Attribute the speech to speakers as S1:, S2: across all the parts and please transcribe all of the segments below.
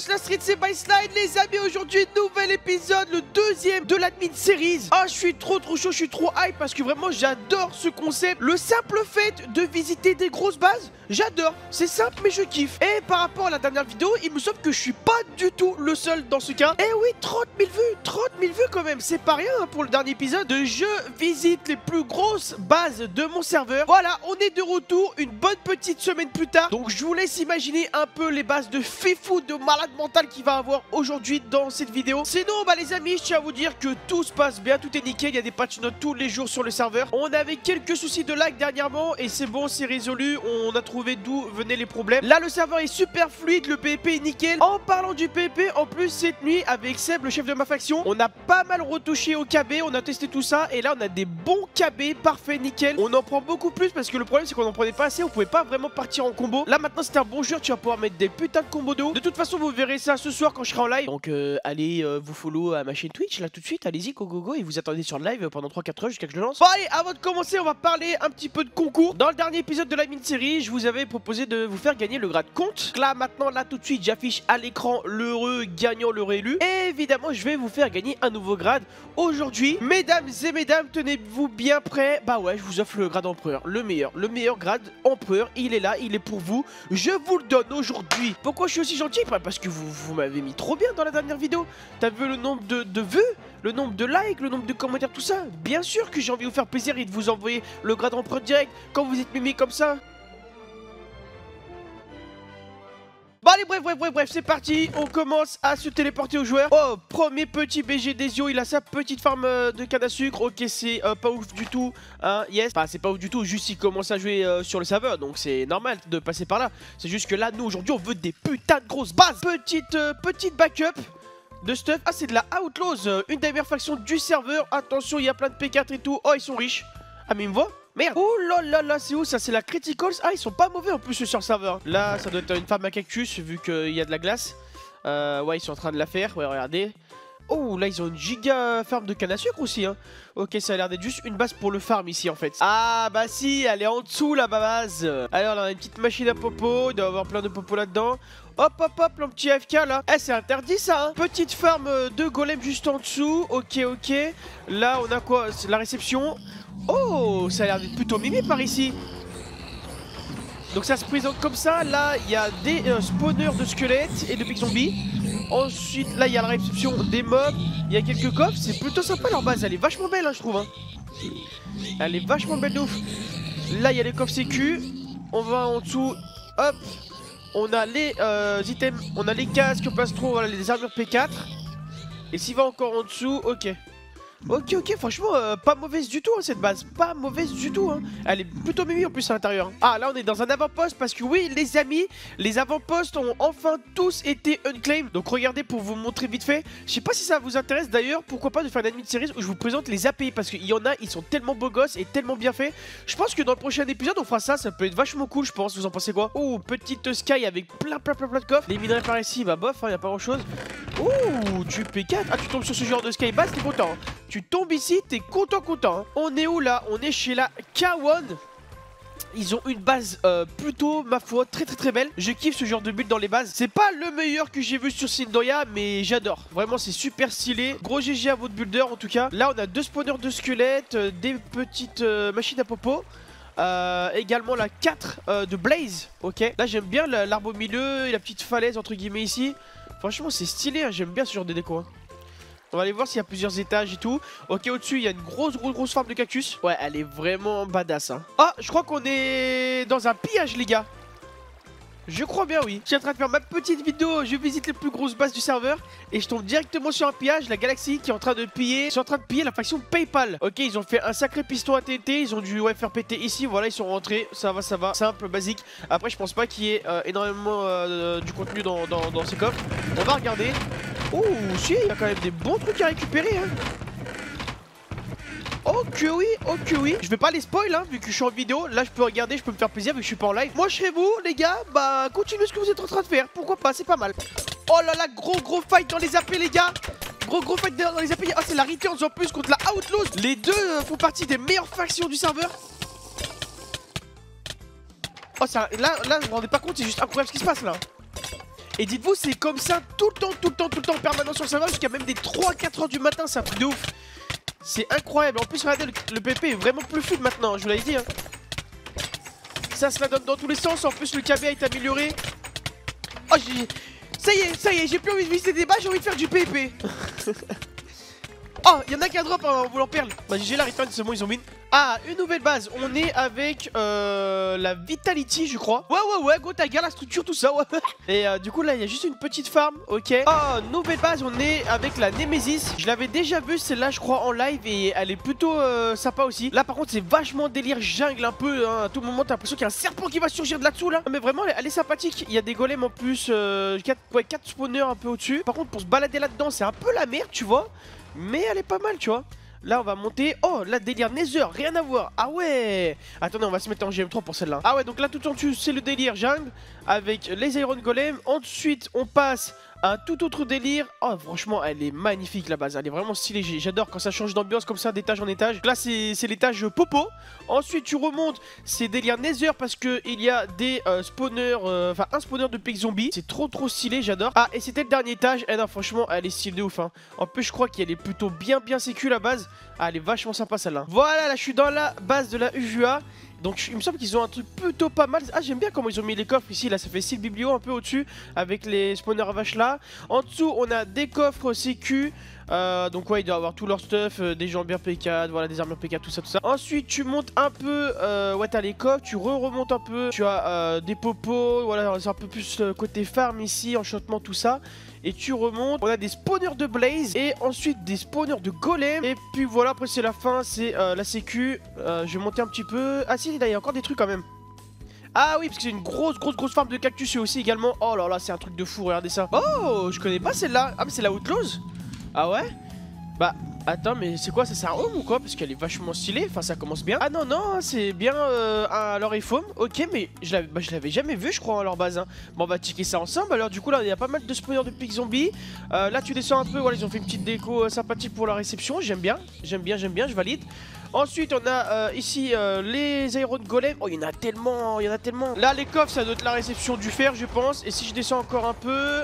S1: wesh la street, c'est Byslide les amis. Aujourd'hui nouvel épisode, le deuxième de l'admin series. Ah je suis trop chaud, je suis trop hype parce que vraiment j'adore ce concept. Le simple fait de visiter des grosses bases, j'adore, c'est simple mais je kiffe. Et par rapport à la dernière vidéo, il me semble que je suis pas du tout le seul dans ce cas. Et oui, 30 000 vues, 30 000 vues quand même, c'est pas rien pour le dernier épisode de je visite les plus grosses bases de mon serveur. Voilà, on est de retour une bonne petite semaine plus tard. Donc je vous laisse imaginer un peu les bases de fifou, de malade mental qu'il va avoir aujourd'hui dans cette vidéo. Sinon bah les amis, je tiens à vous dire que tout se passe bien, tout est nickel, il y a des patch notes tous les jours sur le serveur. On avait quelques soucis de lag dernièrement et c'est bon, c'est résolu, on a trouvé d'où venaient les problèmes. Là le serveur est super fluide, le PvP est nickel. En parlant du PvP, en plus cette nuit avec Seb, le chef de ma faction, on a pas mal retouché au KB, on a testé tout ça et là on a des bons KB, parfait, nickel. On en prend beaucoup plus parce que le problème c'est qu'on en prenait pas assez, on pouvait pas vraiment partir en combo. Là maintenant c'est un bon joueur, tu vas pouvoir mettre des putains de combos de haut. De toute façon vous verrez ça ce soir quand je serai en live. Donc allez vous follow à ma chaîne Twitch là tout de suite, allez-y go et vous attendez sur le live pendant 3-4 heures jusqu'à ce que je le lance. Bon allez, avant de commencer on va parler un petit peu de concours. Dans le dernier épisode de la mini-série, je vous avais proposé de vous faire gagner le grade compte. Là maintenant là tout de suite j'affiche à l'écran l'heureux gagnant, l'heureux élu. Et évidemment je vais vous faire gagner un nouveau grade aujourd'hui. Mesdames et mesdames, tenez-vous bien prêts. Bah ouais, je vous offre le grade empereur, le meilleur grade empereur. Il est là, il est pour vous. Je vous le donne aujourd'hui. Pourquoi je suis aussi gentil? Parce que vous m'avez mis trop bien dans la dernière vidéo. T'as vu le nombre de vues, le nombre de likes, le nombre de commentaires, tout ça. Bien sûr que j'ai envie de vous faire plaisir et de vous envoyer le grade empereur direct quand vous êtes mimé comme ça. Bon allez bref, c'est parti, on commence à se téléporter aux joueurs. Oh, premier petit BG d'Ezio, il a sa petite farm de canne à sucre. Ok, c'est pas ouf du tout, hein, yes. Enfin, c'est pas ouf du tout, juste il commence à jouer sur le serveur, donc c'est normal de passer par là. C'est juste que là, nous aujourd'hui, on veut des putains de grosses bases. Petite backup de stuff. Ah, c'est de la Outlaws, une des meilleures factions du serveur. Attention, il y a plein de P4 et tout. Oh, ils sont riches. Ah, mais ils me voient? Merde. Oh là là, c'est où ça? C'est la Criticals. Ah, ils sont pas mauvais en plus sur le serveur. Là, ça doit être une farm à cactus vu qu'il y a de la glace. Ouais, ils sont en train de la faire. Ouais, regardez. Oh, là, ils ont une giga farm de canne à sucre aussi, hein. Ok, ça a l'air d'être juste une base pour le farm ici, en fait. Ah, bah si, elle est en dessous, la base. Alors, là, on a une petite machine à popo. Il doit y avoir plein de popos là-dedans. Hop, le petit AFK, là. Eh, c'est interdit, ça, hein. Petite farm de golem juste en dessous. Ok. Là, on a quoi? C'est la réception. Oh, ça a l'air d'être plutôt mimi par ici. Donc ça se présente comme ça. Là, il y a des spawners de squelettes et de big zombies. Ensuite, là, il y a la réception des mobs. Il y a quelques coffres. C'est plutôt sympa leur base. Elle est vachement belle, hein, je trouve. Hein. Elle est vachement belle de ouf. Là, il y a les coffres sécu. On va en dessous. Hop. On a les items. On a les casques, plastron, voilà, les armures P4. Et s'il va encore en dessous, ok. Ok, franchement, pas mauvaise du tout, hein, cette base. Pas mauvaise du tout, hein. Elle est plutôt mimi en plus à l'intérieur. Hein. Ah, là, on est dans un avant-poste parce que oui, les amis, les avant-postes ont enfin tous été unclaimed. Donc, regardez pour vous montrer vite fait. Je sais pas si ça vous intéresse d'ailleurs. Pourquoi pas de faire une admin series où je vous présente les API parce qu'il y en a, ils sont tellement beaux gosses et tellement bien faits. Je pense que dans le prochain épisode, on fera ça. Ça peut être vachement cool, je pense. Vous en pensez quoi? Oh, petite sky avec plein de coffres. Les minerais par ici, bah bof, hein, y a pas grand chose. Oh, du P4. Ah, tu tombes sur ce genre de sky base, t'es content. Hein. Tu tombes ici, t'es content. Hein. On est où là? On est chez la K1. Ils ont une base plutôt, ma foi, très belle. Je kiffe ce genre de build dans les bases. C'est pas le meilleur que j'ai vu sur Sindoya, mais j'adore. Vraiment, c'est super stylé. Gros GG à votre builder en tout cas. Là, on a deux spawners de squelettes, des petites machines à popo. Également la 4 de Blaze. Ok. Là, j'aime bien l'arbre au milieu et la petite falaise entre guillemets ici. Franchement, c'est stylé. Hein. J'aime bien ce genre de déco. Hein. On va aller voir s'il y a plusieurs étages et tout. Ok, au-dessus, il y a une grosse farm de cactus. Ouais, elle est vraiment badass. Hein. Ah, je crois qu'on est dans un pillage, les gars. Je crois bien, oui. Je suis en train de faire ma petite vidéo. Je visite les plus grosses bases du serveur. Et je tombe directement sur un pillage. La Galaxie qui est en train de piller. Ils sont en train de piller la faction PayPal. Ok, ils ont fait un sacré piston à TNT. Ils ont dû faire péter ici. Voilà, ils sont rentrés. Ça va. Simple, basique. Après, je pense pas qu'il y ait énormément du contenu dans ces coffres. On va regarder. Oh, si, il y a quand même des bons trucs à récupérer. Hein. Ok oui. Je vais pas les spoil hein, vu que je suis en vidéo. Là je peux regarder, je peux me faire plaisir vu que je suis pas en live. Moi je serai vous les gars, bah continuez ce que vous êtes en train de faire. Pourquoi pas, c'est pas mal. Oh là là, gros fight dans les AP les gars. Gros fight dans les AP. Ah c'est la Returns en plus contre la Outlaws. Les deux font partie des meilleures factions du serveur. Oh ça, là vous vous rendez pas compte, c'est juste incroyable ce qui se passe là. Et dites-vous, c'est comme ça tout le temps, permanent sur le serveur, jusqu'à même des 3-4 heures du matin, c'est un truc de ouf. C'est incroyable. En plus, regardez, le PP est vraiment plus fluide maintenant, je vous l'avais dit. Hein. Ça se la donne dans tous les sens. En plus, le KB est amélioré. Oh, ça y est, j'ai plus envie de visiter des bas, j'ai envie de faire du PP. Oh, il y en a qui a drop en voulant perle. Bah, GG la return, c'est bon, ils ont win. Ah, une nouvelle base. On est avec la Vitality, je crois. Ouais, go Tiger, la structure, tout ça, ouais. Et du coup, là, il y a juste une petite farm, ok. Oh, nouvelle base, on est avec la Nemesis. Je l'avais déjà vue, celle-là, je crois, en live. Et elle est plutôt sympa aussi. Là, par contre, c'est vachement délire jungle un peu. Hein. À tout moment, t'as l'impression qu'il y a un serpent qui va surgir de là-dessous, là. Mais vraiment, elle est sympathique. Il y a des golems en plus. 4 spawners un peu au-dessus. Par contre, pour se balader là-dedans, c'est un peu la merde, tu vois. Mais elle est pas mal, tu vois. Là on va monter. Oh là délire Nether, rien à voir. Ah ouais. Attendez, on va se mettre en GM3 pour celle-là. Ah ouais, donc là tout en dessus c'est le délire jungle avec les Iron Golem. Ensuite on passe à un tout autre délire. Oh franchement elle est magnifique la base. Elle est vraiment stylée. J'adore quand ça change d'ambiance comme ça d'étage en étage. Là c'est l'étage popo. Ensuite tu remontes, c'est délire Nether parce que il y a des spawners. Enfin un spawner de pics zombies. C'est trop stylé, j'adore. Ah et c'était le dernier étage. Et non franchement elle est stylée de ouf hein. En plus je crois qu'elle est plutôt bien sécu la base. Ah, elle est vachement sympa celle-là. Voilà, là je suis dans la base de la UJA. Donc il me semble qu'ils ont un truc plutôt pas mal. Ah, j'aime bien comment ils ont mis les coffres ici. Là ça fait style biblio un peu au-dessus avec les spawners à vaches là. En dessous on a des coffres sécu. Donc ouais, il doit avoir tout leur stuff, des jambières P4, voilà, des armures P4, tout ça. Ensuite tu montes un peu, ouais t'as les coffres, tu remontes un peu. Tu as des popos, voilà, c'est un peu plus côté farm ici, enchantement, tout ça. Et tu remontes, on a des spawners de blaze et ensuite des spawners de golem. Et puis voilà, après c'est la fin, c'est la sécu. Je vais monter un petit peu. Ah si, là il y a encore des trucs quand même. Ah oui, parce que c'est une grosse farm de cactus aussi également. Oh là là, c'est un truc de fou, regardez ça. Oh, je connais pas celle-là. Ah mais c'est la Outlaws. Ah ouais. Bah attends, mais c'est quoi ça, c'est un home ou quoi? Parce qu'elle est vachement stylée, enfin ça commence bien. Ah non c'est bien un leur foam. Ok, mais je l'avais jamais vu je crois à leur base hein. Bon on va checker ça ensemble. Alors du coup là il y a pas mal de spawners de pics zombies. Là tu descends un peu, voilà ils ont fait une petite déco sympathique pour la réception. J'aime bien, je valide. Ensuite on a ici les Iron Golem. Oh il y en a tellement, Là les coffres ça doit être la réception du fer je pense. Et si je descends encore un peu,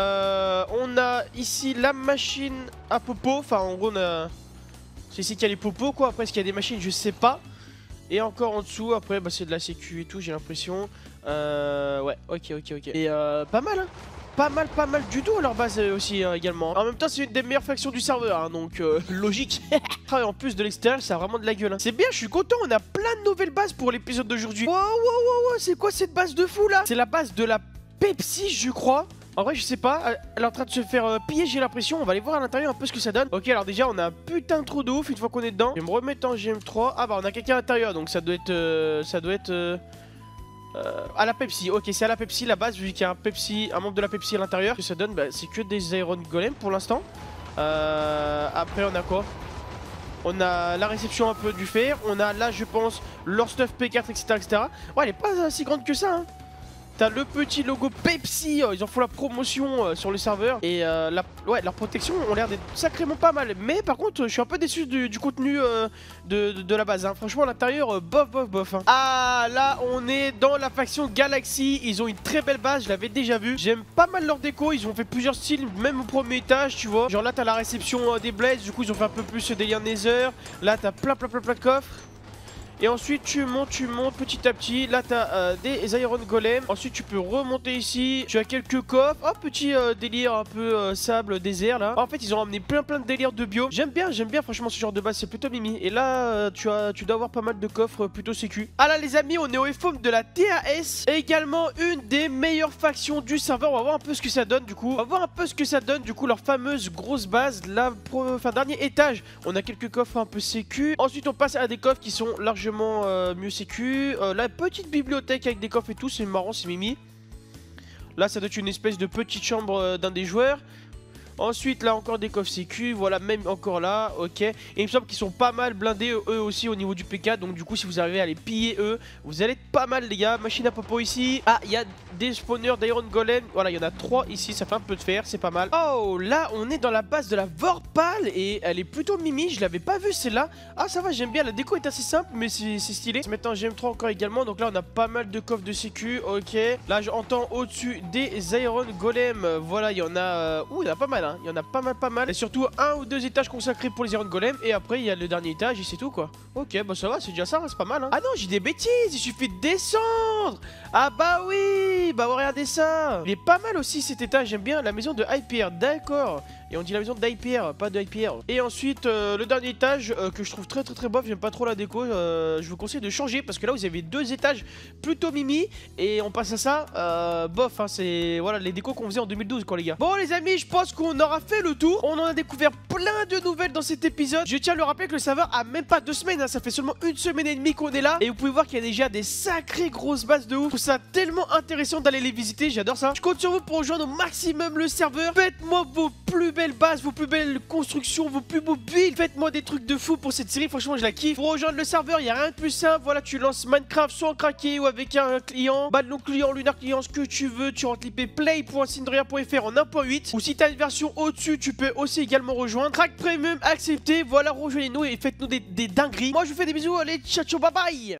S1: on a ici la machine à popo. Enfin en gros on a... c'est ici qu'il y a les popos quoi. Après est-ce qu'il y a des machines je sais pas. Et encore en dessous après bah, c'est de la sécu et tout j'ai l'impression. Ouais ok. Et pas mal hein. Pas mal du tout à leur base aussi également. En même temps c'est une des meilleures factions du serveur hein, donc logique. En plus de l'extérieur ça a vraiment de la gueule hein. C'est bien, je suis content, on a plein de nouvelles bases pour l'épisode d'aujourd'hui. Wow, c'est quoi cette base de fou là? C'est la base de la Pepsi je crois. En vrai je sais pas, elle est en train de se faire piller j'ai l'impression. On va aller voir à l'intérieur un peu ce que ça donne. Ok alors déjà on a un putain de trou de ouf une fois qu'on est dedans. Je vais me remettre en GM3. Ah bah on a quelqu'un à l'intérieur donc ça doit être... à la Pepsi, ok c'est à la Pepsi la base vu qu'il y a un membre de la Pepsi à l'intérieur. Ce que ça donne bah, c'est que des Iron Golem pour l'instant. Après on a quoi? On a la réception un peu du fer. On a là je pense leur stuff P4 etc. Ouais elle est pas si grande que ça hein. T'as le petit logo Pepsi, ils en font la promotion sur le serveur. Et ouais, leur protection ont l'air d'être sacrément pas mal. Mais par contre, je suis un peu déçu du contenu de la base. Hein. Franchement, à l'intérieur, bof. Hein. Ah, là, on est dans la faction Galaxy. Ils ont une très belle base, je l'avais déjà vu. J'aime pas mal leur déco. Ils ont fait plusieurs styles, même au premier étage, tu vois. Genre là, t'as la réception des blazes. Du coup, ils ont fait un peu plus ce délire Nether. Là, t'as plein de coffres. Et ensuite tu montes petit à petit. Là t'as des Iron Golem. Ensuite tu peux remonter ici. Tu as quelques coffres. Oh petit délire un peu sable désert là. En fait ils ont amené plein de délires de bio. J'aime bien franchement ce genre de base. C'est plutôt mimi. Et là tu dois avoir pas mal de coffres plutôt sécu. Ah là les amis on est au FOM de la TAS. Et également une des meilleures factions du serveur. On va voir un peu ce que ça donne du coup. Leur fameuse grosse base. Là dernier étage. On a quelques coffres un peu sécu. Ensuite on passe à des coffres qui sont largement mieux sécu. La petite bibliothèque avec des coffres et tout, c'est marrant, c'est mimi. Là ça doit être une espèce de petite chambre d'un des joueurs. Ensuite là encore des coffres sécu, voilà, même encore là, ok. Et il me semble qu'ils sont pas mal blindés eux aussi au niveau du PK. Donc du coup si vous arrivez à les piller eux, vous allez être pas mal les gars. Machine à popo ici. Ah, il y a des spawners d'Iron Golem. Voilà, il y en a 3 ici, ça fait un peu de fer, c'est pas mal. Oh, là on est dans la base de la Vorpal et elle est plutôt mimi, je l'avais pas vue celle-là. Ah ça va, j'aime bien, la déco est assez simple mais c'est stylé. Maintenant j'aime trop encore également, donc là on a pas mal de coffres de sécu, ok. Là j'entends au-dessus des Iron Golem, voilà, il y en a... Ouh, il y en a pas mal, hein, il y en a pas mal. Et surtout 1 ou 2 étages consacrés pour les Iron Golem et après il y a le dernier étage et c'est tout quoi. Ok, bah ça va, c'est déjà ça, c'est pas mal, hein. Ah non, j'ai des bêtises, il suffit de descendre. Ah bah oui, bah regardez ça. Il est pas mal aussi cet étage, j'aime bien la maison de Hyper, d'accord. Et on dit la maison d'Hyper, pas de Hyper. Et ensuite, le dernier étage que je trouve très bof, j'aime pas trop la déco. Je vous conseille de changer parce que là vous avez 2 étages plutôt mimi. Et on passe à ça, bof, hein, c'est voilà les décos qu'on faisait en 2012 quoi les gars. Bon les amis, je pense qu'on aura fait le tour. On en a découvert plein de nouvelles dans cet épisode. Je tiens à le rappeler que le serveur a même pas 2 semaines, hein, ça fait seulement 1 semaine et demie qu'on est là. Et vous pouvez voir qu'il y a déjà des sacrées grosses bases de ouf. Je trouve ça tellement intéressant d'aller les visiter, j'adore ça. Je compte sur vous pour rejoindre au maximum le serveur. Faites-moi vos plus belles bases, vos plus belles constructions, vos plus beaux builds. Faites-moi des trucs de fou pour cette série, franchement je la kiffe. Pour rejoindre le serveur, il n'y a rien de plus simple. Voilà, tu lances Minecraft soit en craqué ou avec un client, Ballon client, Lunar client, ce que tu veux. Tu rentres l'IP play.cindria.fr en 1.8. Ou si tu as une version au-dessus, tu peux aussi également rejoindre. Crack Premium, accepté. Voilà, rejoignez-nous et faites-nous des dingueries. Moi je vous fais des bisous, allez, ciao ciao, bye bye.